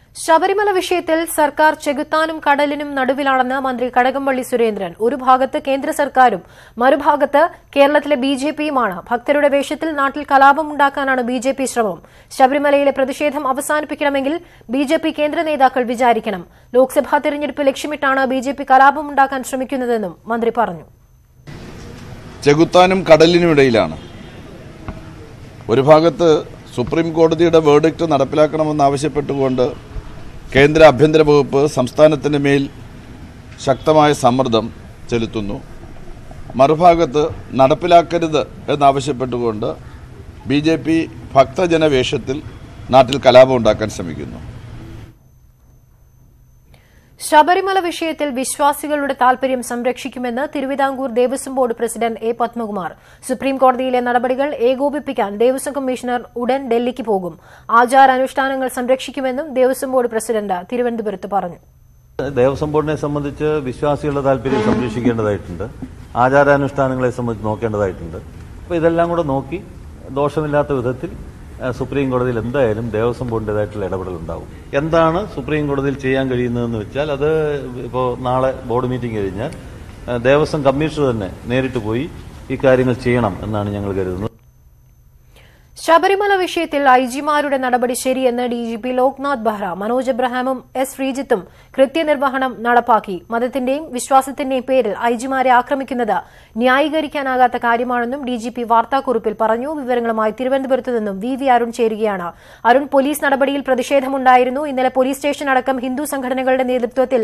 ശബരിമല വിഷയത്തിൽ സർക്കാർ ചെകുത്താനും കടലിനും നടുവിലാണെന്ന് മന്ത്രി കടകംപള്ളി സുരേന്ദ്രൻ. ഒരു ഭാഗത്ത് കേന്ദ്ര സർക്കാരും മറുഭാഗത്ത് കേരളത്തിലെ ബിജെപിയുമാണ്. ഭക്തരുടെ വേഷത്തിൽ നാട്ടിൽ കലാപമുണ്ടാക്കാനാണ് ബിജെപി ശ്രമം. ശബരിമലയിലെ പ്രതിഷേധം അവസാനിപ്പിക്കണമെങ്കിൽ ബിജെപി കേന്ദ്ര നേതാക്കൾ വിചാരിക്കണം. ലോക്സഭാ തെരഞ്ഞെടുപ്പ് ലക്ഷ്യമിട്ടാണ് ബിജെപി കലാപമുണ്ടാക്കാൻ ശ്രമിക്കുന്നതെന്നും മന്ത്രി പറഞ്ഞു. ചെകുത്താനും കടലിനുമിടയിലാണ്. ഒരു ഭാഗത്ത് സുപ്രീം കോടതിയുടെ വേർഡിക്റ്റ് നടപ്പിലാക്കണമെന്നാവശ്യപ്പെട്ടുകൊണ്ട് കേന്ദ്ര ആഭ്യന്തര വകുപ്പ് സംസ്ഥാനത്തിന് മേൽ ശക്തമായ സമ്മർദ്ദം ചെലുത്തുന്നു. മറുഭാഗത്ത് നടപ്പിലാക്കരുത് എന്നാവശ്യപ്പെട്ടുകൊണ്ട് ബിജെപി ഭക്തജനവേഷത്തിൽ നാട്ടിൽ കലാപം ഉണ്ടാക്കാൻ ശ്രമിക്കുന്നു. ശബരിമല വിഷയത്തിൽ വിശ്വാസികളുടെ താൽപര്യം സംരക്ഷിക്കുമെന്ന് Thiruvithamkoor Devaswom board president A Padmakumar. സുപ്രീംകോടതിയിലെ നടപടികൾ ഏകോപിപ്പിക്കാൻ ദേവസ്വം കമ്മീഷണർ ഉടൻ ഡൽഹിക്ക് പോകും. ആചാരാനുഷ്ഠാനങ്ങൾ സംരക്ഷിക്കുമെന്നും ദേവസ്വം ബോർഡ് പ്രസിഡന്റ് തിരുവനന്തപുരത്ത് പറഞ്ഞു. ദേവസ്വം ബോർഡിനെ സംബന്ധിച്ച് വിശ്വാസികളുടെ താൽപര്യം സംരക്ഷിക്കേണ്ടതായിട്ടുണ്ട്, ആചാരാനുഷ്ഠാനങ്ങളെ സംബന്ധിച്ച് നോക്കേണ്ടതായിട്ടുണ്ട്. അപ്പോൾ ഇതെല്ലാം കൂടെ നോക്കി ദോഷമില്ലാത്ത വിധത്തിൽ സുപ്രീം കോടതിയിൽ എന്തായാലും ദേവസ്വം ബോർഡിൻ്റെതായിട്ടുള്ള ഇടപെടലുണ്ടാവും. എന്താണ് സുപ്രീം കോടതിയിൽ ചെയ്യാൻ കഴിയുന്നതെന്ന് വെച്ചാൽ അത് ഇപ്പോൾ നാളെ ബോർഡ് മീറ്റിംഗ് കഴിഞ്ഞാൽ ദേവസ്വം കമ്മീഷണർ തന്നെ നേരിട്ട് പോയി ഈ കാര്യങ്ങൾ ചെയ്യണം എന്നാണ് ഞങ്ങൾ കരുതുന്നത്. ശബരിമല വിഷയത്തിൽ ഐജിമാരുടെ നടപടി ശരിയെന്ന് ഡിജിപി ലോക്നാഥ് ബെഹ്റ. മനോജ് എബ്രഹാമും എസ് ശ്രീജിത്തും കൃത്യനിർവഹണം നടപ്പാക്കി. മതത്തിന്റെയും വിശ്വാസത്തിന്റെയും പേരിൽ ഐജിമാരെ ആക്രമിക്കുന്നത് ന്യായീകരിക്കാനാകാത്ത കാര്യമാണെന്നും ഡിജിപി വാർത്താക്കുറിപ്പിൽ പറഞ്ഞു. വിവരങ്ങളുമായി തിരുവനന്തപുരത്ത് നിന്നും വി അരുൺ ചേരുകയാണ്. അരുൺ, പോലീസ് നടപടിയിൽ പ്രതിഷേധമുണ്ടായിരുന്നു. ഇന്നലെ പോലീസ് സ്റ്റേഷൻ അടക്കം ഹിന്ദു സംഘടനകളുടെ നേതൃത്വത്തിൽ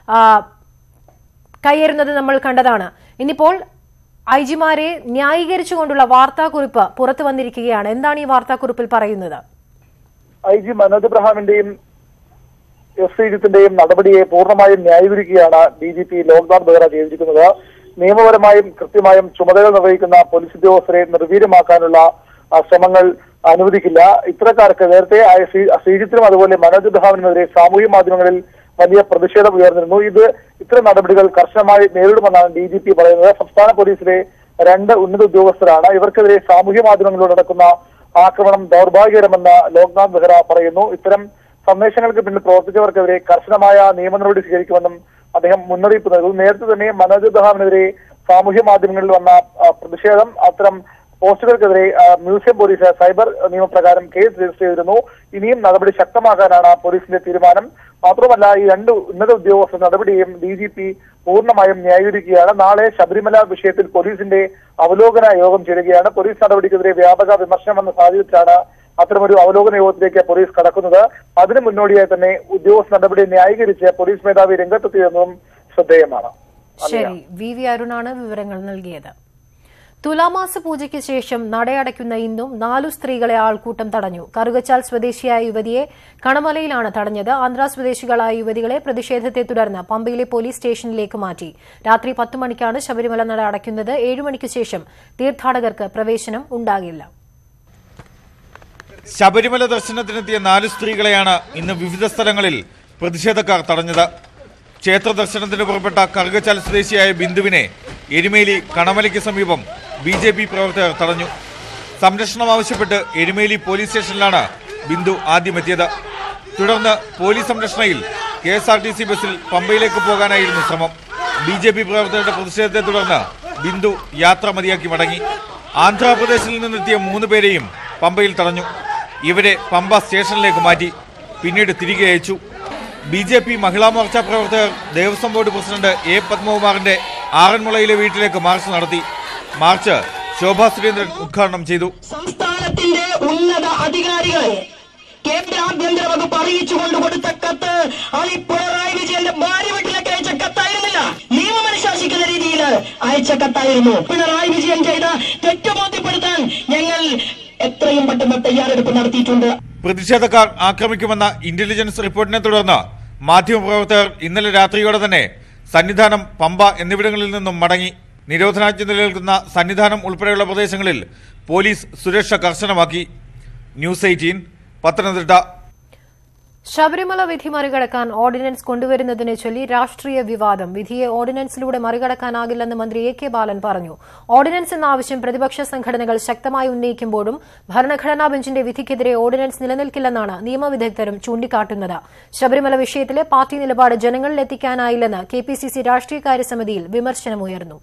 കയ്യേറുന്നത് നമ്മൾ കണ്ടതാണ്. ഇന്നിപ്പോൾ ഐജിമാരെ ന്യായീകരിച്ചുകൊണ്ടുള്ള വാർത്താക്കുറിപ്പ് പുറത്തു വന്നിരിക്കുകയാണ്. എന്താണ് ഈ വാർത്താക്കുറിപ്പിൽ പറയുന്നത്? ഐജി മനോജ് എബ്രഹാമിന്റെയും എസ് ശ്രീജിത്തിന്റെയും നടപടിയെ പൂർണ്ണമായും ന്യായീകരിക്കുകയാണ് ഡിജിപി ലോക്നാഥ് ബെഹ്റ ചെയ്തിരിക്കുന്നത്. നിയമപരമായും കൃത്യമായും ചുമതല നിർവഹിക്കുന്ന പോലീസ് ഉദ്യോഗസ്ഥരെ നിർവീര്യമാക്കാനുള്ള ശ്രമങ്ങൾ അനുവദിക്കില്ല. ഇത്തരക്കാർക്ക് നേരത്തെ ശ്രീജിത്തിനും അതുപോലെ മനോജ് എബ്രഹാമിനുമെതിരെ സാമൂഹ്യ മാധ്യമങ്ങളിൽ വലിയ പ്രതിഷേധം ഉയർന്നിരുന്നു. ഇത്തരം നടപടികൾ കർശനമായി നേരിടുമെന്നാണ് ഡിജിപി പറയുന്നത്. സംസ്ഥാന പോലീസിലെ 2 ഉന്നത ഉദ്യോഗസ്ഥരാണ്. ഇവർക്കെതിരെ സാമൂഹ്യ മാധ്യമങ്ങളിലൂടെ നടക്കുന്ന ആക്രമണം ദൗർഭാഗ്യകരമെന്ന് ലോക്നാഥ് ബെഹ്റ പറയുന്നു. ഇത്തരം സന്ദേശങ്ങൾക്ക് പിന്നിൽ പ്രവർത്തിച്ചവർക്കെതിരെ കർശനമായ നിയമ നടപടി സ്വീകരിക്കുമെന്നും അദ്ദേഹം മുന്നറിയിപ്പ് നൽകുന്നു. നേരത്തെ തന്നെ മനോജ് എബ്രഹാമിനെതിരെ സാമൂഹ്യ മാധ്യമങ്ങളിൽ വന്ന പ്രതിഷേധം, അത്തരം പോസ്റ്റുകൾക്കെതിരെ മ്യൂസിയം പോലീസ് സൈബർ നിയമപ്രകാരം കേസ് രജിസ്റ്റർ ചെയ്തിരുന്നു. ഇനിയും നടപടി ശക്തമാക്കാനാണ് പോലീസിന്റെ തീരുമാനം. മാത്രമല്ല, ഈ 2 ഉന്നത ഉദ്യോഗസ്ഥ നടപടിയും ഡിജിപി പൂർണ്ണമായും ന്യായീകരിക്കുകയാണ്. നാളെ ശബരിമല വിഷയത്തിൽ പോലീസിന്റെ അവലോകന യോഗം ചേരുകയാണ്. പോലീസ് നടപടിക്കെതിരെ വ്യാപക വിമർശനമെന്ന സാഹചര്യത്തിലാണ് അത്തരമൊരു അവലോകന യോഗത്തിലേക്ക് പോലീസ് കടക്കുന്നത്. അതിനു മുന്നോടിയായി തന്നെ ഉദ്യോഗസ്ഥ നടപടി ന്യായീകരിച്ച് പോലീസ് മേധാവി രംഗത്തെത്തിയതെന്നും ശ്രദ്ധേയമാണ്. ശരി, വി അരുണാണ് വിവരങ്ങൾ നൽകിയത്. തുലാമാസ പൂജയ്ക്ക് ശേഷം നടയടയ്ക്കുന്ന ഇന്നും 4 സ്ത്രീകളെ ആൾക്കൂട്ടം തടഞ്ഞു. കറുകച്ചാൽ സ്വദേശിയായ യുവതിയെ കണമലയിലാണ് തടഞ്ഞത്. ആന്ധ്ര സ്വദേശികളായ യുവതികളെ പ്രതിഷേധത്തെ തുടർന്ന് പമ്പയിലെ പോലീസ് സ്റ്റേഷനിലേക്ക് മാറ്റി. രാത്രി 10 മണിക്കാണ് ശബരിമല നട അടയ്ക്കുന്നത്. 7 മണിക്ക് ശേഷം തീർത്ഥാടകർക്ക് പ്രവേശനം ഉണ്ടാകില്ല. ശബരിമല ദർശനത്തിനെത്തിയ 4 സ്ത്രീകളെയാണ് ഇന്ന് വിവിധ സ്ഥലങ്ങളിൽ പ്രതിഷേധക്കാർ തടഞ്ഞത്. ക്ഷേത്ര ദർശനത്തിന് പുറപ്പെട്ട കറുകച്ചാൽ സ്വദേശിയായ ബിന്ദുവിനെ എരുമേലി കണമലയ്ക്ക് സമീപം ബിജെപി പ്രവർത്തകർ തടഞ്ഞു. സംരക്ഷണം ആവശ്യപ്പെട്ട് എരുമേലി പോലീസ് സ്റ്റേഷനിലാണ് ബിന്ദു ആദ്യമെത്തിയത്. തുടർന്ന് പോലീസ് സംരക്ഷണയിൽ KSRTC ബസ്സിൽ പമ്പയിലേക്ക് പോകാനായിരുന്നു ശ്രമം. ബിജെപി പ്രവർത്തകരുടെ പ്രതിഷേധത്തെ തുടർന്ന് ബിന്ദു യാത്ര മതിയാക്കി മടങ്ങി. ആന്ധ്രാപ്രദേശിൽ നിന്നെത്തിയ 3 പേരെയും പമ്പയിൽ തടഞ്ഞു. ഇവരെ പമ്പ സ്റ്റേഷനിലേക്ക് മാറ്റി, പിന്നീട് തിരികെ അയച്ചു. ബിജെപി മഹിളാ മോർച്ച പ്രവർത്തകർ ദേവസ്വം ബോർഡ് പ്രസിഡന്റ് എ പത്മകുമാറിന്റെ ആറന്മുളയിലെ വീട്ടിലേക്ക് മാർച്ച് നടത്തി. മാർച്ച് ശോഭാ സുരേന്ദ്രൻ ഉദ്ഘാടനം ചെയ്തു. സംസ്ഥാനത്തിന്റെ ഉന്നത അധികാരികളെ കേന്ദ്ര ആഭ്യന്തര വകുപ്പ് അറിയിച്ചുകൊണ്ട് കൊടുത്ത കത്ത് പിണറായി വിജയന്റെ ഭാര്യ വീട്ടിലേക്ക് അയച്ച കത്തായിരുന്നില്ല, നിയമം അനുശാസിക്കുന്ന രീതിയിൽ അയച്ച കത്തായിരുന്നു. പിണറായി വിജയൻ ചെയ്ത തെറ്റ് ബോധ്യപ്പെടുത്താൻ ഞങ്ങൾ എത്രയും പെട്ടെന്ന് തയ്യാറെടുപ്പ് നടത്തിയിട്ടുണ്ട്. പ്രതിഷേധക്കാർ ആക്രമിക്കുമെന്ന ഇന്റലിജൻസ് റിപ്പോർട്ടിനെ തുടർന്ന് മാധ്യമപ്രവർത്തകർ ഇന്നലെ രാത്രിയോടെ തന്നെ സന്നിധാനം, പമ്പ എന്നിവിടങ്ങളിൽ നിന്നും മടങ്ങി. നിരോധനാജ്ഞ നിലനിൽക്കുന്ന സന്നിധാനം ഉൾപ്പെടെയുള്ള പ്രദേശങ്ങളിൽ പോലീസ് സുരക്ഷ കർശനമാക്കി. ന്യൂസ് 18 പത്തനംതിട്ട. ശബരിമല വിധി മറികടക്കാൻ ഓർഡിനൻസ് കൊണ്ടുവരുന്നതിനെ ചൊല്ലി രാഷ്ട്രീയ വിവാദം. വിധിയെ ഓർഡിനൻസിലൂടെ മറികടക്കാനാകില്ലെന്ന് മന്ത്രി എ കെ ബാലൻ പറഞ്ഞു. ഓർഡിനൻസ് എന്ന ആവശ്യം പ്രതിപക്ഷ സംഘടനകൾ ശക്തമായി ഉന്നയിക്കുമ്പോഴും ഭരണഘടനാ ബെഞ്ചിന്റെ വിധിക്കെതിരെ ഓർഡിനൻസ് നിലനിൽക്കില്ലെന്നാണ് നിയമവിദഗ്ധരും ചൂണ്ടിക്കാട്ടുന്നത്. ശബരിമല വിഷയത്തിലെ പാർട്ടി നിലപാട് ജനങ്ങളിലെത്തിക്കാനായില്ലെന്ന് കെപിസിസി രാഷ്ട്രീയകാര്യ സമിതിയിൽ വിമർശനമുയർന്നു.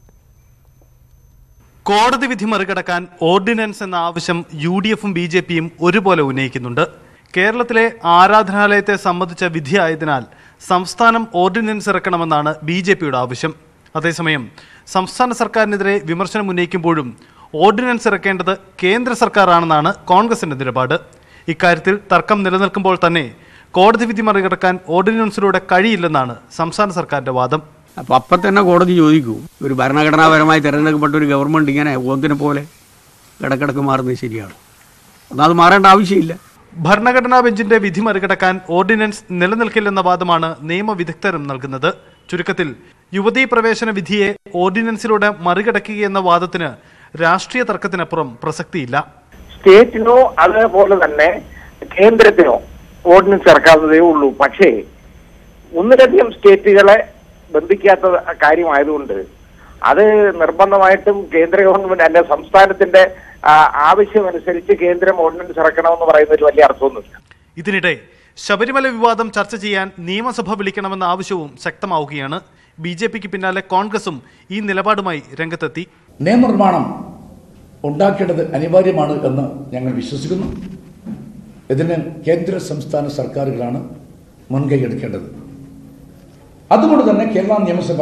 കോടതി വിധി മറികടക്കാൻ ഓർഡിനൻസ് എന്ന ആവശ്യം യുഡിഎഫും ബിജെപിയും ഒരുപോലെ ഉന്നയിക്കുന്നുണ്ട്. കേരളത്തിലെ ആരാധനാലയത്തെ സംബന്ധിച്ച വിധിയായതിനാൽ സംസ്ഥാനം ഓർഡിനൻസ് ഇറക്കണമെന്നാണ് ബിജെപിയുടെ ആവശ്യം. അതേസമയം സംസ്ഥാന സർക്കാരിനെതിരെ വിമർശനം ഉന്നയിക്കുമ്പോഴും ഓർഡിനൻസ് ഇറക്കേണ്ടത് കേന്ദ്ര സർക്കാരാണെന്നാണ് കോൺഗ്രസിന്റെ നിലപാട്. ഇക്കാര്യത്തിൽ തർക്കം നിലനിൽക്കുമ്പോൾ തന്നെ കോടതി വിധി മറികടക്കാൻ ഓർഡിനൻസിലൂടെ കഴിയില്ലെന്നാണ് സംസ്ഥാന സർക്കാരിന്റെ വാദം. അപ്പം തന്നെ കോടതി ചോദിക്കൂ, ഒരു ഭരണഘടനാപരമായി തിരഞ്ഞെടുക്കപ്പെട്ട ഒരു ഗവൺമെന്റ് ഇങ്ങനെ ഓന്തിനെ പോലെ ഇടക്കിടക്ക് മാറുന്നത് ശരിയാണ്? അത് മാറേണ്ട ആവശ്യമില്ല. ഭരണഘടനാ ബെഞ്ചിന്റെ വിധി മറികടക്കാൻ ഓർഡിനൻസ് നിലനിൽക്കില്ലെന്ന വാദമാണ് നിയമവിദഗ്ധരും നൽകുന്നത്. ചുരുക്കത്തിൽ യുവതീ പ്രവേശന വിധിയെ ഓർഡിനൻസിലൂടെ മറികടക്കുകയെന്ന വാദത്തിന് രാഷ്ട്രീയ തർക്കത്തിനപ്പുറം പ്രസക്തിയില്ല. സ്റ്റേറ്റിനോ അതേപോലെ തന്നെ കേന്ദ്രത്തിനോ ഓർഡിനൻസ് ഇറക്കാവുന്നതേ ഉള്ളൂ. പക്ഷേ ഒന്നിലധികം സ്റ്റേറ്റുകളെ ബന്ധിക്കാത്ത കാര്യമായതുകൊണ്ട് അത് നിർബന്ധമായിട്ടും കേന്ദ്ര ഗവൺമെന്റ് അല്ലെ സംസ്ഥാനത്തിന്റെ ആവശ്യമനുസരിച്ച് കേന്ദ്രം ഓർഡിനൻസ് ഇറക്കണമെന്ന് പറയുന്നതിൽ വലിയ അർത്ഥമൊന്നുമില്ല. ഇതിനിടെ ശബരിമല വിവാദം ചർച്ച ചെയ്യാൻ നിയമസഭ വിളിക്കണമെന്ന ആവശ്യവും ശക്തമാവുകയാണ്. ബിജെപിക്ക് പിന്നാലെ കോൺഗ്രസും ഈ നിലപാടുമായി രംഗത്തെത്തി. നിയമനിർമ്മാണം ഉണ്ടാക്കേണ്ടത് അനിവാര്യമാണ് എന്ന് ഞങ്ങൾ വിശ്വസിക്കുന്നു. ഇതിന് കേന്ദ്ര സംസ്ഥാന സർക്കാരുകളാണ് മുൻകൈ എടുക്കേണ്ടത്. അതുകൊണ്ട് തന്നെ കേരള നിയമസഭ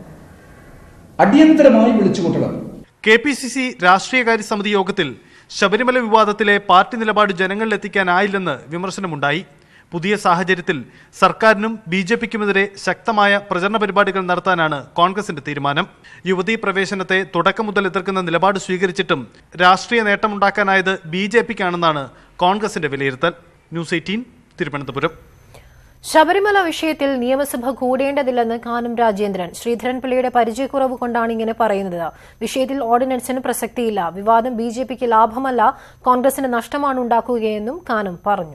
അടിയന്തരമായി വിളിച്ചുകൂട്ടണം. കെപിസിസി രാഷ്ട്രീയകാര്യ സമിതി യോഗത്തിൽ ശബരിമല വിവാദത്തിലെ പാർട്ടി നിലപാട് ജനങ്ങളിലെത്തിക്കാനായില്ലെന്ന് വിമർശനമുണ്ടായി. പുതിയ സാഹചര്യത്തിൽ സർക്കാരിനും ബിജെപിക്കുമെതിരെ ശക്തമായ പ്രചരണ പരിപാടികൾ നടത്താനാണ് കോൺഗ്രസിന്റെ തീരുമാനം. യുവതീ പ്രവേശനത്തെ തുടക്കം മുതൽ എതിർക്കുന്ന നിലപാട് സ്വീകരിച്ചിട്ടും രാഷ്ട്രീയ നേട്ടമുണ്ടാക്കാനായത് ബിജെപിക്കാണെന്നാണ് കോൺഗ്രസിന്റെ വിലയിരുത്തൽ. ന്യൂസ് 18 തിരുവനന്തപുരം. ശബരിമല വിഷയത്തിൽ നിയമസഭ കൂടേണ്ടതില്ലെന്ന് കാനം രാജേന്ദ്രൻ. ശ്രീധരൻപിള്ളയുടെ പരിചയക്കുറവ് കൊണ്ടാണ് ഇങ്ങനെ പറയുന്നത്. വിഷയത്തിൽ ഓർഡിനൻസിന് പ്രസക്തിയില്ല. വിവാദം ബിജെപിക്ക് ലാഭമല്ല, കോൺഗ്രസിന് നഷ്ടമാണ് ഉണ്ടാക്കുകയെന്നും കാനം പറഞ്ഞു.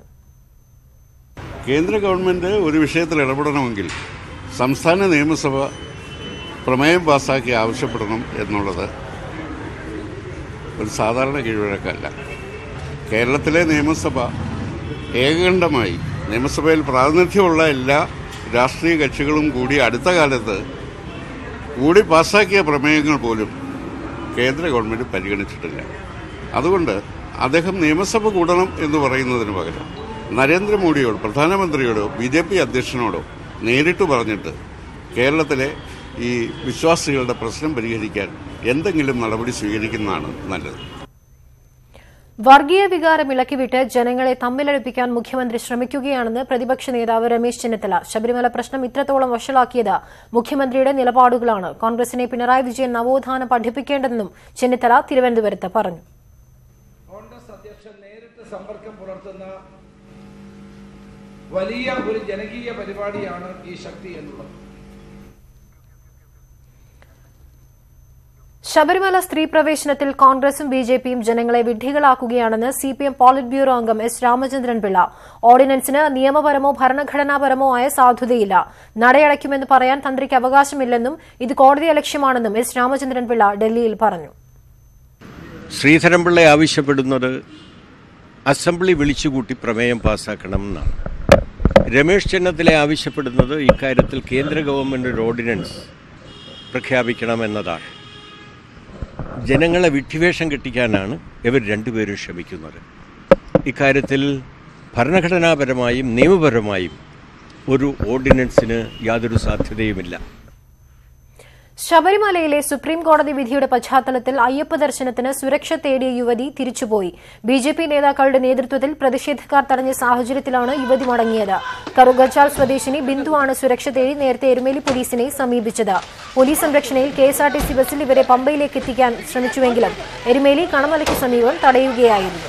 കേന്ദ്ര ഗവൺമെന്റ് ഒരു വിഷയത്തിൽ ഇടപെടണമെങ്കിൽ സംസ്ഥാന നിയമസഭ പ്രമേയം പാസാക്കി ആവശ്യപ്പെടണം എന്നുള്ളത് ഒരു സാധാരണ കീഴ്വഴക്കമല്ല. കേരളത്തിലെ നിയമസഭ ഏകകണ്ഠമായി നിയമസഭയിൽ പ്രാതിനിധ്യമുള്ള എല്ലാ രാഷ്ട്രീയ കക്ഷികളും കൂടി അടുത്ത കാലത്ത് കൂടി പാസാക്കിയ പ്രമേയങ്ങൾ പോലും കേന്ദ്ര ഗവൺമെന്റ് പരിഗണിച്ചിട്ടില്ല. അതുകൊണ്ട് അദ്ദേഹം നിയമസഭ കൂടണം എന്ന് പറയുന്നതിന് പകരം നരേന്ദ്രമോദിയോട്, പ്രധാനമന്ത്രിയോടോ ബിജെപി അധ്യക്ഷനോടോ നേരിട്ട് പറഞ്ഞിട്ട് കേരളത്തിലെ ഈ വിശ്വാസികളുടെ പ്രശ്നം പരിഹരിക്കാൻ എന്തെങ്കിലും നടപടി സ്വീകരിക്കുന്നതാണ് നല്ലത്. വർഗീയ വികാരം ഇളക്കിവിട്ട് ജനങ്ങളെ തമ്മിലടുപ്പിക്കാൻ മുഖ്യമന്ത്രി ശ്രമിക്കുകയാണെന്ന് പ്രതിപക്ഷ നേതാവ് രമേശ് ചെന്നിത്തല. ശബരിമല പ്രശ്നം ഇത്രത്തോളം വഷളാക്കിയത് മുഖ്യമന്ത്രിയുടെ നിലപാടുകളാണ്. കോൺഗ്രസിനെ പിണറായി വിജയൻ നവോത്ഥാനം പഠിപ്പിക്കേണ്ടതെന്നും ചെന്നിത്തല തിരുവനന്തപുരത്ത് പറഞ്ഞു. കോൺഗ്രസ് അധ്യക്ഷൻ നേരിട്ട് സമ്പർക്കം പുലർത്തുന്ന വലിയ ഒരു ജനകീയ പരിപാടിയാണ് ഈ ശക്തി എന്നുള്ളത്. ശബരിമല സ്ത്രീ പ്രവേശനത്തിൽ കോൺഗ്രസും ബിജെപിയും ജനങ്ങളെ വിഡ്ഢികളാക്കുകയാണെന്ന് സിപിഎം പോളിറ്റ് ബ്യൂറോ അംഗം എസ് രാമചന്ദ്രൻ പിള്ള. ഓർഡിനൻസിന് നിയമപരമോ ഭരണഘടനാപരമോ ആയ സാധുതയില്ല. നടയടയ്ക്കുമെന്ന് പറയാൻ തന്ത്രിക്ക് അവകാശമില്ലെന്നും ഇത് കോടതിയലക്ഷ്യമാണെന്നും എസ് രാമചന്ദ്രൻ പിള്ള ഡൽഹിയിൽ പറഞ്ഞു. ശ്രീധരൻപിള്ള ആവശ്യപ്പെടുന്നത് അസംബ്ലി വിളിച്ചുകൂട്ടി പ്രമേയം പാസ്സാക്കണമെന്നാണ്. രമേശ് ചെന്നിത്തല ആവശ്യപ്പെടുന്നത് ഇക്കാര്യത്തിൽ കേന്ദ്ര ഗവൺമെന്റ് ഒരു ഓർഡിനൻസ് പ്രഖ്യാപിക്കണമെന്നതാണ്. ജനങ്ങളെ വിഡ്ഢിവേഷം കെട്ടിക്കാനാണ് ഇവർ രണ്ടുപേരും ശ്രമിക്കുന്നത്. ഇക്കാര്യത്തിൽ ഭരണഘടനാപരമായും നിയമപരമായും ഒരു ഓർഡിനൻസിന് യാതൊരു സാധ്യതയുമില്ല. ശബരിമലയിലെ സുപ്രീം കോടതി വിധിയുടെ പശ്ചാത്തലത്തിൽ അയ്യപ്പ ദർശനത്തിന് സുരക്ഷ തേടിയ യുവതി തിരിച്ചുപോയി. ബിജെപി നേതാക്കളുടെ നേതൃത്വത്തിൽ പ്രതിഷേധക്കാർ തടഞ്ഞ സാഹചര്യത്തിലാണ് യുവതി മടങ്ങിയത്. കറുകച്ചാൽ സ്വദേശിനി ബിന്ദുവാണ് സുരക്ഷ തേടി നേരത്തെ എരുമേലി പോലീസിനെ സമീപിച്ചത്. പോലീസ് സംരക്ഷണയിൽ കെഎസ്ആർടിസി ബസ്സിൽ ഇവരെ പമ്പയിലേക്ക് എത്തിക്കാൻ ശ്രമിച്ചുവെങ്കിലും എരുമേലി കണമലയ്ക്ക് സമീപം തടയുകയായിരുന്നു.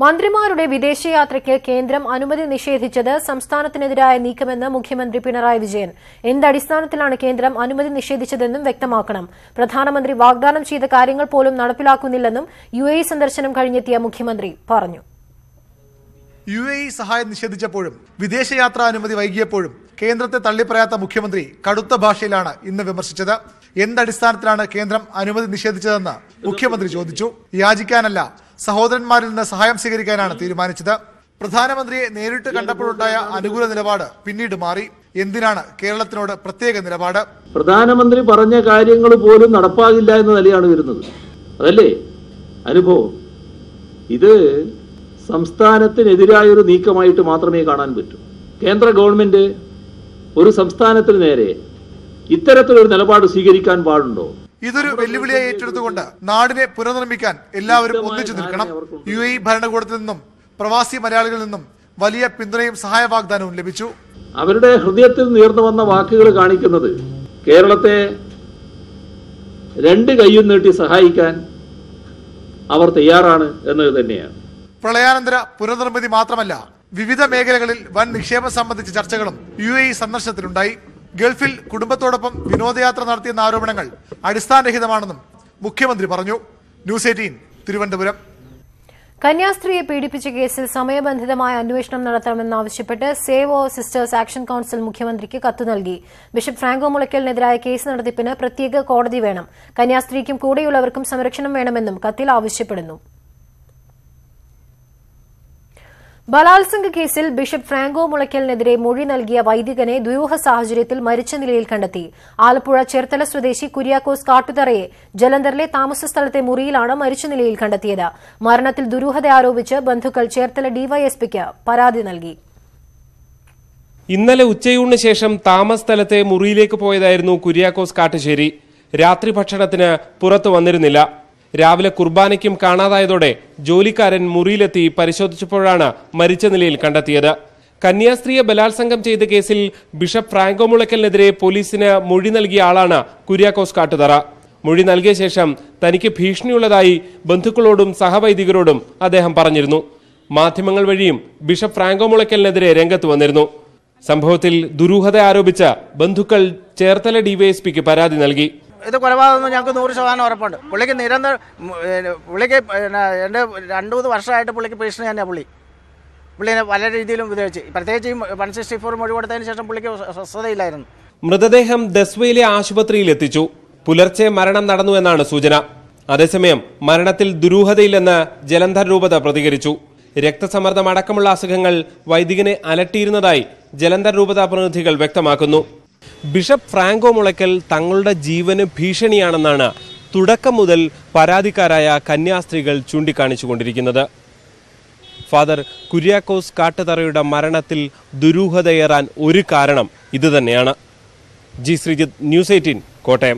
മന്ത്രിമാരുടെ വിദേശയാത്രയ്ക്ക് കേന്ദ്രം അനുമതി നിഷേധിച്ചത് സംസ്ഥാനത്തിനെതിരായ നീക്കമെന്ന് മുഖ്യമന്ത്രി പിണറായി വിജയൻ. എന്തടിസ്ഥാനത്തിലാണ് കേന്ദ്രം അനുമതി നിഷേധിച്ചതെന്നും വ്യക്തമാക്കണം. പ്രധാനമന്ത്രി വാഗ്ദാനം ചെയ്ത കാര്യങ്ങൾ പോലും നടപ്പിലാക്കുന്നില്ലെന്നും UAE സന്ദർശനം കഴിഞ്ഞെത്തിയ മുഖ്യമന്ത്രി പറഞ്ഞു. UAE സഹായം നിഷേധിച്ചപ്പോഴും വിദേശയാത്രാ അനുമതി വൈകിയപ്പോഴും കേന്ദ്രത്തെ തള്ളിപ്പറയാത്ത മുഖ്യമന്ത്രി കടുത്ത ഭാഷയിലാണ് ഇന്ന് വിമർശിച്ചത്. എന്തടിസ്ഥാനത്തിലാണ് കേന്ദ്രം അനുമതി നിഷേധിച്ചതെന്ന് മുഖ്യമന്ത്രി ചോദിച്ചു. യാചിക്കാനല്ല, സഹോദരന്മാരിൽ നിന്ന് സഹായം സ്വീകരിക്കാനാണ് തീരുമാനിച്ചത്. പ്രധാനമന്ത്രിയെ നേരിട്ട് കണ്ടപ്പോഴുണ്ടായ അനുകൂല നിലപാട് പിന്നീട് മാറി. എന്തിനാണ് കേരളത്തിനോട് പ്രത്യേക നിലപാട്? പ്രധാനമന്ത്രി പറഞ്ഞ കാര്യങ്ങൾ പോലും നടപ്പാകില്ല എന്ന നിലയാണ് വരുന്നത്. അതല്ലേ അനുഭവം? ഇത് സംസ്ഥാനത്തിനെതിരായൊരു നീക്കമായിട്ട് മാത്രമേ കാണാൻ പറ്റൂ. കേന്ദ്ര ഗവൺമെന്റ് ഒരു സംസ്ഥാനത്തിന് നേരെ ഇത്തരത്തിലൊരു നിലപാട് സ്വീകരിക്കാൻ പാടുണ്ടോ? ഇതൊരു വെല്ലുവിളിയായി ഏറ്റെടുത്തുകൊണ്ട് നാടിനെ പുനർനിർമ്മിക്കാൻ എല്ലാവരും ഒന്നിച്ചു നിൽക്കണം. UAE ഭരണകൂടത്തിൽ നിന്നും പ്രവാസി മലയാളികളിൽ നിന്നും വലിയ പിന്തുണയും സഹായ വാഗ്ദാനവും ലഭിച്ചു. അവരുടെ ഹൃദയത്തിൽ നീർന്നു വന്ന വാക്കുകൾ കാണിക്കുന്നത് കേരളത്തെ രണ്ട് കൈയും നീട്ടി സഹായിക്കാൻ അവർ തയ്യാറാണ് എന്നത് തന്നെയാണ്. പ്രളയാനന്തര പുനർനിർമ്മിതി മാത്രമല്ല, വിവിധ മേഖലകളിൽ വൻ നിക്ഷേപം സംബന്ധിച്ച ചർച്ചകളും UAE സന്ദർശനത്തിലുണ്ടായി. ഗൾഫിൽ കുടുംബത്തോടൊപ്പം വിനോദയാത്ര നടത്തിയെന്ന ആരോപണങ്ങൾ അടിസ്ഥാനരഹിതമാണെന്നും മുഖ്യമന്ത്രി പറഞ്ഞു. ന്യൂസ് 18 തിരുവനന്തപുരം. കന്യാസ്ത്രീയെ പീഡിപ്പിച്ച കേസിൽ സമയബന്ധിതമായ അന്വേഷണം നടത്തണമെന്നാവശ്യപ്പെട്ട് save our sisters action council മുഖ്യമന്ത്രിക്ക് കത്ത് നൽകി. ബിഷപ്പ് ഫ്രാങ്കോ മുളയ്ക്കലിനെതിരായ കേസ് നടത്തിപ്പിന് പ്രത്യേക കോടതി വേണം. കന്യാസ്ത്രീക്കും കൂടെയുള്ളവർക്കും സംരക്ഷണം വേണമെന്നും കത്തിൽ ആവശ്യപ്പെടുന്നു. ബലാത്സംഗ കേസിൽ ബിഷപ്പ് ഫ്രാങ്കോ മുളയ്ക്കലിനെതിരെ മൊഴി നൽകിയ വൈദികനെ ദുരൂഹ സാഹചര്യത്തിൽ മരിച്ച നിലയിൽ കണ്ടെത്തി. ആലപ്പുഴ ചേർത്തല സ്വദേശി കുര്യാക്കോസ് കാട്ടുതറയെ ജലന്ധറിലെ താമസ സ്ഥലത്തെ മുറിയിലാണ് മരിച്ച നിലയിൽ കണ്ടെത്തിയത്. മരണത്തിൽ ദുരൂഹത ആരോപിച്ച് ബന്ധുക്കൾ ചേർത്തല ഡിവൈഎസ്പിക്ക് പരാതി നൽകി. ഇന്നലെ ഉച്ചയൂണിന് ശേഷം താമസ സ്ഥലത്തെ മുറിയിലേക്ക് പോയതായിരുന്നു കുര്യാക്കോസ് കാട്ടുശ്ശേരി. രാത്രി ഭക്ഷണത്തിന് പുറത്തു വന്നിരുന്നില്ല. രാവിലെ കുർബാനയ്ക്കും കാണാതായതോടെ ജോലിക്കാരൻ മുറിയിലെത്തി പരിശോധിച്ചപ്പോഴാണ് മരിച്ച നിലയിൽ കണ്ടെത്തിയത്. കന്യാസ്ത്രീയെ ബലാത്സംഗം ചെയ്ത കേസിൽ ബിഷപ്പ് ഫ്രാങ്കോ മുളയ്ക്കലിനെതിരെ പോലീസിന് മൊഴി നൽകിയ ആളാണ് കുര്യാക്കോസ് കാട്ടുതറ. മൊഴി നൽകിയ ശേഷം തനിക്ക് ഭീഷണിയുള്ളതായി ബന്ധുക്കളോടും സഹവൈദികരോടും അദ്ദേഹം പറഞ്ഞിരുന്നു. മാധ്യമങ്ങൾ വഴിയും ബിഷപ്പ് ഫ്രാങ്കോ മുളയ്ക്കലിനെതിരെ രംഗത്ത് വന്നിരുന്നു. സംഭവത്തിൽ ദുരൂഹത ആരോപിച്ച ബന്ധുക്കൾ ചേർത്തല ഡിവൈഎസ്പിക്ക് പരാതി നൽകി. ഇത് കൊലപാതകം ഞങ്ങൾക്ക് 100% ഉറപ്പുണ്ട്. പുള്ളിക്ക് പുള്ളിക്ക് എൻ്റെ 2-3 വർഷമായിട്ട് പുള്ളിക്ക് ഭീഷണി തന്നെയാണ്. പുള്ളിനെ പല രീതിയിലും ഉപയോഗിച്ച്, പ്രത്യേകിച്ച് ഈ 164 മൊഴി കൊടുത്തതിന് ശേഷം പുള്ളിക്ക് സ്വസ്ഥതയില്ലായിരുന്നു. മൃതദേഹം ദസ്വയിലെ ആശുപത്രിയിൽ എത്തിച്ചു. പുലർച്ചെ മരണം നടന്നുവെന്നാണ് സൂചന. അതേസമയം മരണത്തിൽ ദുരൂഹതയില്ലെന്ന് ജലന്ധർ രൂപത പ്രതികരിച്ചു. രക്തസമ്മർദ്ദം അടക്കമുള്ള അസുഖങ്ങൾ വൈദികനെ അലട്ടിയിരുന്നതായി ജലന്ധർ രൂപത പ്രതിനിധികൾ വ്യക്തമാക്കുന്നു. ബിഷപ്പ് ഫ്രാങ്കോ മുളയ്ക്കൽ തങ്ങളുടെ ജീവന് ഭീഷണിയാണെന്നാണ് തുടക്കം മുതൽ പരാതിക്കാരായ കന്യാസ്ത്രീകൾ ചൂണ്ടിക്കാണിച്ചുകൊണ്ടിരിക്കുന്നത്. ഫാദർ കുര്യാക്കോസ് കാട്ടുതറയുടെ മരണത്തിൽ ദുരൂഹതയേറാൻ ഒരു കാരണം ഇതുതന്നെയാണ്. G Sreejith, news 18, Kottayam.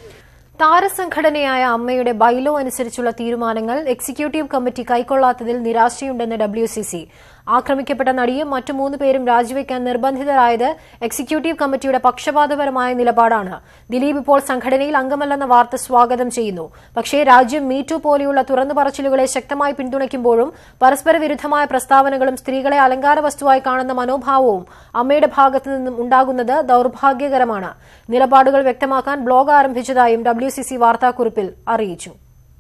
താരസംഘടനയായ അമ്മയുടെ ബൈലോ അനുസരിച്ചുള്ള തീരുമാനങ്ങൾ എക്സിക്യൂട്ടീവ് കമ്മിറ്റി കൈക്കൊള്ളാത്തതിൽ നിരാശയുണ്ടെന്ന് WCC. ആക്രമിക്കപ്പെട്ട നടിയും മറ്റു 3 പേരും രാജിവെക്കാൻ നിർബന്ധിതരായത് എക്സിക്യൂട്ടീവ് കമ്മിറ്റിയുടെ പക്ഷപാതപരമായ നിലപാടാണ്. ദിലീപ് ഇപ്പോൾ സംഘടനയിൽ അംഗമല്ലെന്ന വാർത്ത സ്വാഗതം ചെയ്യുന്നു. പക്ഷേ രാജ്യം മീറ്റു പോലെയുള്ള തുറന്നു പറച്ചിലുകളെ ശക്തമായി പിന്തുണയ്ക്കുമ്പോഴും പരസ്പര വിരുദ്ധമായ പ്രസ്താവനകളും സ്ത്രീകളെ അലങ്കാര വസ്തുവായി കാണുന്ന മനോഭാവവും അമ്മയുടെ ഭാഗത്തു നിന്നും ഉണ്ടാകുന്നത് ദൌർഭാഗ്യകരമാണ്. നിലപാടുകൾ വ്യക്തമാക്കാൻ ബ്ലോഗ് ആരംഭിച്ചതായും WCC വാർത്താക്കുറിപ്പിൽ അറിയിച്ചു.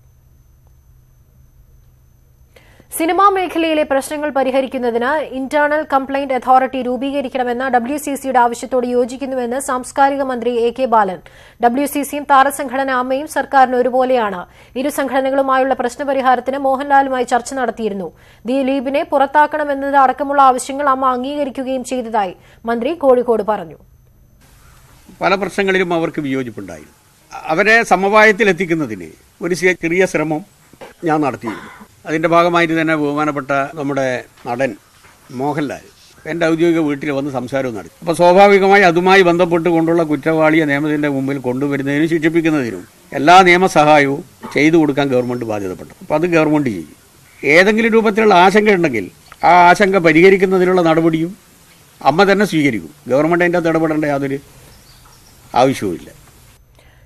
സിനിമാ മേഖലയിലെ പ്രശ്നങ്ങൾ പരിഹരിക്കുന്നതിന് ഇന്റേണൽ കംപ്ലയിന്റ് അതോറിറ്റി രൂപീകരിക്കണമെന്ന WCCയുടെ ആവശ്യത്തോട് യോജിക്കുന്നുവെന്ന് സാംസ്കാരിക മന്ത്രി AK ബാലൻ. WCCയും താരസംഘടന അമ്മയും സർക്കാരിന് ഒരുപോലെയാണ്. ഇരു സംഘടനകളുമായുള്ള പ്രശ്നപരിഹാരത്തിന് മോഹൻലാലുമായി ചർച്ച നടത്തിയിരുന്നു. ദിലീപിനെ പുറത്താക്കണമെന്നത് അടക്കമുള്ള ആവശ്യങ്ങൾ അമ്മ അംഗീകരിക്കുകയും ചെയ്തതായി മന്ത്രി കോഴിക്കോട് പറഞ്ഞു. പല പ്രശ്നങ്ങളിലും അവർക്ക് വിയോജിപ്പുണ്ടായി. അവരെ സമവായത്തിലെത്തിക്കുന്നതിന് ഒരു ചെറിയ ശ്രമം ഞാൻ നടത്തിയിരുന്നു. അതിൻ്റെ ഭാഗമായിട്ട് തന്നെ ബഹുമാനപ്പെട്ട നമ്മുടെ നടൻ മോഹൻലാൽ എൻ്റെ ഔദ്യോഗിക വീട്ടിൽ വന്ന് സംസാരവും നടത്തി. അപ്പോൾ സ്വാഭാവികമായി അതുമായി ബന്ധപ്പെട്ടുകൊണ്ടുള്ള കുറ്റവാളിയെ നിയമത്തിൻ്റെ മുമ്പിൽ കൊണ്ടുവരുന്നതിനും ശിക്ഷിപ്പിക്കുന്നതിനും എല്ലാ നിയമസഹായവും ചെയ്തു കൊടുക്കാൻ ഗവൺമെൻറ് ബാധ്യതപ്പെട്ടു. അപ്പോൾ അത് ഗവൺമെൻറ് ചെയ്യും. ഏതെങ്കിലും രൂപത്തിലുള്ള ആശങ്ക ഉണ്ടെങ്കിൽ ആ ആശങ്ക പരിഹരിക്കുന്നതിനുള്ള നടപടിയും അമ്മ തന്നെ സ്വീകരിക്കും. ഗവൺമെൻറ് അതിൻ്റെ അകത്ത് ഇടപെടേണ്ട യാതൊരു ആവശ്യവുമില്ല.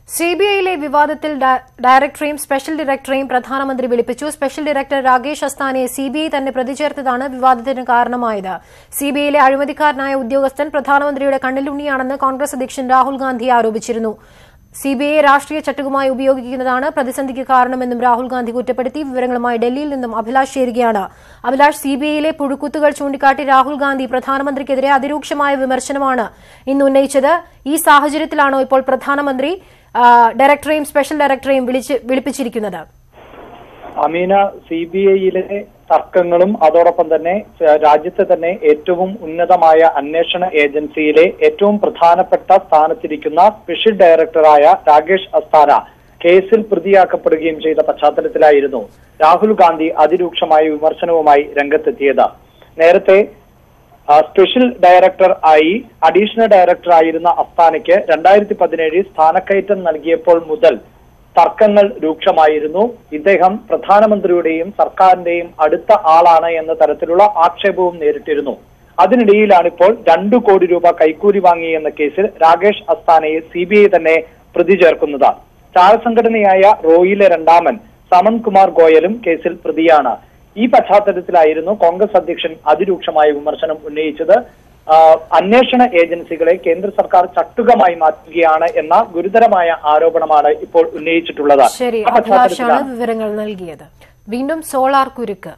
സിബിഐയിലെ വിവാദത്തിൽ ഡയറക്ടറെയും സ്പെഷ്യൽ ഡയറക്ടറെയും പ്രധാനമന്ത്രി വിളിപ്പിച്ചു. സ്പെഷ്യൽ ഡയറക്ടർ രാകേഷ് അസ്താനയെ സിബിഐ തന്നെ പ്രതി ചേർത്തതാണ് വിവാദത്തിന് കാരണമായത്. സിബിഐയിലെ അഴിമതിക്കാരനായ ഉദ്യോഗസ്ഥൻ പ്രധാനമന്ത്രിയുടെ കണ്ണിലുണ്ണിയാണെന്ന് കോൺഗ്രസ് അധ്യക്ഷൻ രാഹുൽ ഗാന്ധി ആരോപിച്ചിരുന്നു. സിബിഐയെ രാഷ്ട്രീയ ചട്ടുകമായി ഉപയോഗിക്കുന്നതാണ് പ്രതിസന്ധിക്ക് കാരണമെന്നും രാഹുൽ ഗാന്ധി കുറ്റപ്പെടുത്തി. വിവരങ്ങളുമായി ഡൽഹിയിൽ നിന്നും അഭിലാഷ് ചേരുകയാണ്. അഭിലാഷ്, സിബിഐയിലെ പുഴുക്കുത്തുകൾ ചൂണ്ടിക്കാട്ടി രാഹുൽ ഗാന്ധി പ്രധാനമന്ത്രിക്കെതിരെ അതിരൂക്ഷമായ വിമർശനമാണ് ഇന്ന് ഉന്നയിച്ചത്. ഈ സാഹചര്യത്തിലാണോ ഇപ്പോൾ പ്രധാനമന്ത്രി ഡയറക്ടറെയും സ്പെഷ്യൽ ഡയറക്ടറെയും വിളിപ്പിച്ചിരിക്കുന്നത്? അമീന, സിബിഐയിലെ തർക്കങ്ങളും അതോടൊപ്പം തന്നെ രാജ്യത്തെ തന്നെ ഏറ്റവും ഉന്നതമായ അന്വേഷണ ഏജൻസിയിലെ ഏറ്റവും പ്രധാനപ്പെട്ട സ്ഥാനത്തിരിക്കുന്ന സ്പെഷ്യൽ ഡയറക്ടറായ രാകേഷ് അസ്താന കേസിൽ പ്രതിയാക്കപ്പെടുകയും ചെയ്ത പശ്ചാത്തലത്തിലായിരുന്നു രാഹുൽ ഗാന്ധി അതിരൂക്ഷമായ വിമർശനവുമായി രംഗത്തെത്തിയത്. നേരത്തെ സ്പെഷ്യൽ ഡയറക്ടർ ആയി അഡീഷണൽ ഡയറക്ടർ ആയിരുന്ന അസ്താനയ്ക്ക് 2017 സ്ഥാനക്കയറ്റം നൽകിയപ്പോൾ മുതൽ തർക്കങ്ങൾ രൂക്ഷമായിരുന്നു. ഇദ്ദേഹം പ്രധാനമന്ത്രിയുടെയും സർക്കാരിന്റെയും അടുത്ത ആളാണ് എന്ന തരത്തിലുള്ള ആക്ഷേപവും നേരിട്ടിരുന്നു. അതിനിടയിലാണ് ഇപ്പോൾ 2 കോടി രൂപ കൈക്കൂലി വാങ്ങി എന്ന കേസിൽ രാകേഷ് അസ്താനയെ സിബിഐ തന്നെ പ്രതി ചേർക്കുന്നത്. ചാരസംഘടനയായ റോയിലെ രണ്ടാമൻ സമൻ കുമാർ ഗോയലും കേസിൽ പ്രതിയാണ്. ഈ പശ്ചാത്തലത്തിലായിരുന്നു കോൺഗ്രസ് അധ്യക്ഷൻ അതിരൂക്ഷമായ വിമർശനം ഉന്നയിച്ചത്. അന്വേഷണ ഏജൻസികളെ കേന്ദ്ര സർക്കാർ ചട്ടുകമായി മാറ്റുകയാണ് എന്ന ഗുരുതരമായ ആരോപണമാണ് ഇപ്പോൾ ഉന്നയിച്ചിട്ടുള്ളത്. ശരി, അഭിലാഷാണ് വിവരങ്ങൾ നൽകിയത്. വീണ്ടും സോളാർ കുരുക്ക്.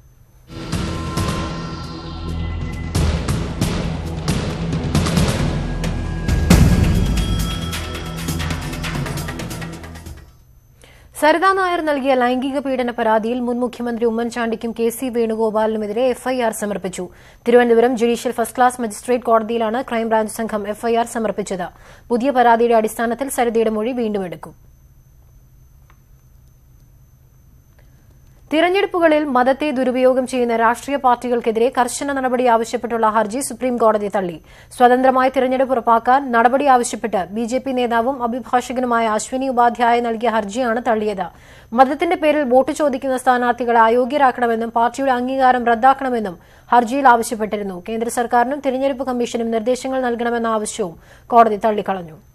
സരിതാ നായർ നൽകിയ ലൈംഗിക പീഡന പരാതിയിൽ മുൻ മുഖ്യമന്ത്രി ഉമ്മൻചാണ്ടിക്കും KC വേണുഗോപാലിനുമെതിരെ FIR സമർപ്പിച്ചു. Thiruvananthapuram judicial first class magistrate കോടതിയിലാണ് ക്രൈംബ്രാഞ്ച് സംഘം FIR സമർപ്പിച്ചത്. പുതിയ പരാതിയുടെ അടിസ്ഥാനത്തിൽ സരിതയുടെ മൊഴി വീണ്ടും എടുക്കും. തിരഞ്ഞെടുപ്പുകളിൽ മതത്തെ ദുരുപയോഗം ചെയ്യുന്ന രാഷ്ട്രീയ പാർട്ടികൾക്കെതിരെ കർശന നടപടി ആവശ്യപ്പെട്ടുള്ള ഹർജി സുപ്രീംകോടതി തള്ളി. സ്വതന്ത്രമായ തിരഞ്ഞെടുപ്പ് ഉറപ്പാക്കാൻ നടപടി ആവശ്യപ്പെട്ട് BJP നേതാവും അഭിഭാഷകനുമായ അശ്വിനി ഉപാധ്യായ നൽകിയ ഹർജിയാണ് തള്ളിയത്. മതത്തിന്റെ പേരിൽ വോട്ട് ചോദിക്കുന്ന സ്ഥാനാർത്ഥികളെ അയോഗ്യരാക്കണമെന്നും പാർട്ടിയുടെ അംഗീകാരം റദ്ദാക്കണമെന്നും ഹർജിയിൽ ആവശ്യപ്പെട്ടിരുന്നു. കേന്ദ്ര സർക്കാരിനും തിരഞ്ഞെടുപ്പ് കമ്മീഷനും നിർദ്ദേശങ്ങൾ നൽകണമെന്ന ആവശ്യവും കോടതി തള്ളിക്കളഞ്ഞു.